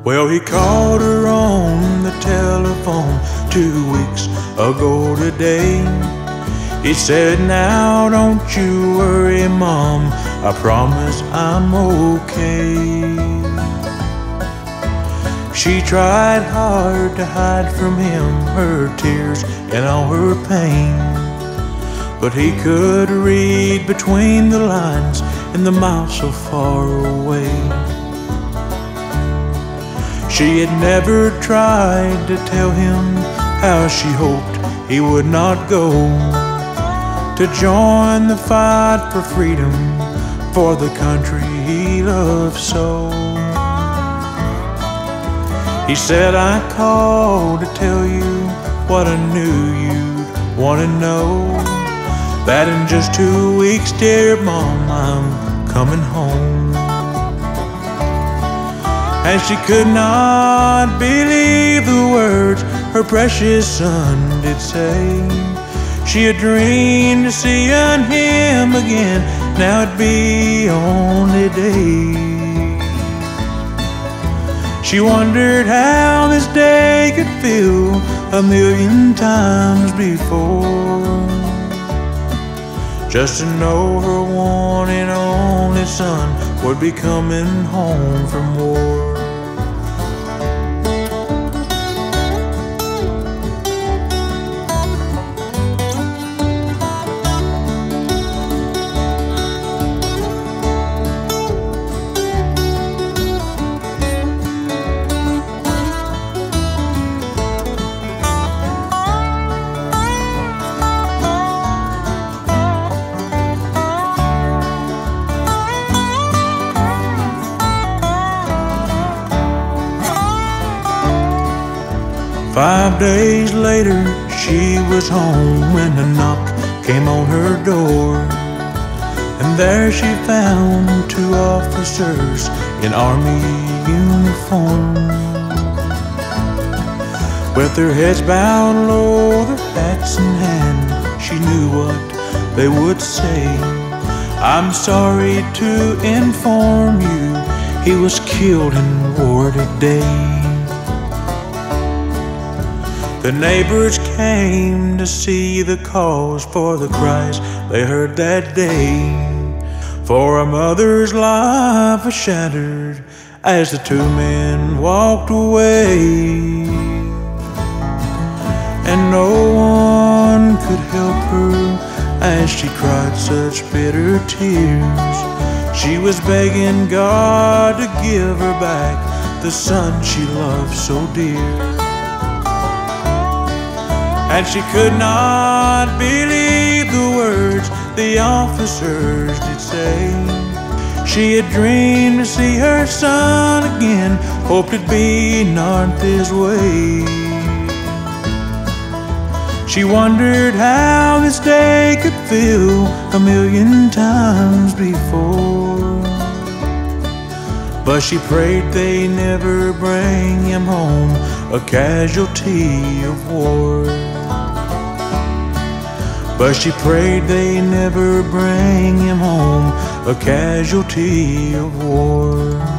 Well, he called her on the telephone 2 weeks ago today. He said, "Now don't you worry, Mom, I promise I'm okay." She tried hard to hide from him her tears and all her pain, but he could read between the lines in the mouth so far away. She had never tried to tell him how she hoped he would not go to join the fight for freedom for the country he loved so. He said, "I called to tell you what I knew you'd want to know, that in just 2 weeks, dear Mom, I'm coming home." And she could not believe the words her precious son did say. She had dreamed of seeing him again, now it'd be only days. She wondered how this day could feel 1,000,000 times before, just to know her one and only son would be coming home from war. 5 days later, she was home when a knock came on her door, and there she found 2 officers in army uniform. With their heads bowed low, their hats in hand, she knew what they would say. "I'm sorry to inform you, he was killed in war today." The neighbors came to see the cause for the cries they heard that day, for a mother's life was shattered as the 2 men walked away. And no one could help her as she cried such bitter tears. She was begging God to give her back the son she loved so dear. And she could not believe the words the officers did say. She had dreamed to see her son again, hoped it'd be not this way. She wondered how this day could feel 1,000,000 times before, but she prayed they never bring him home a casualty of war. But she prayed they never bring him home a casualty of war.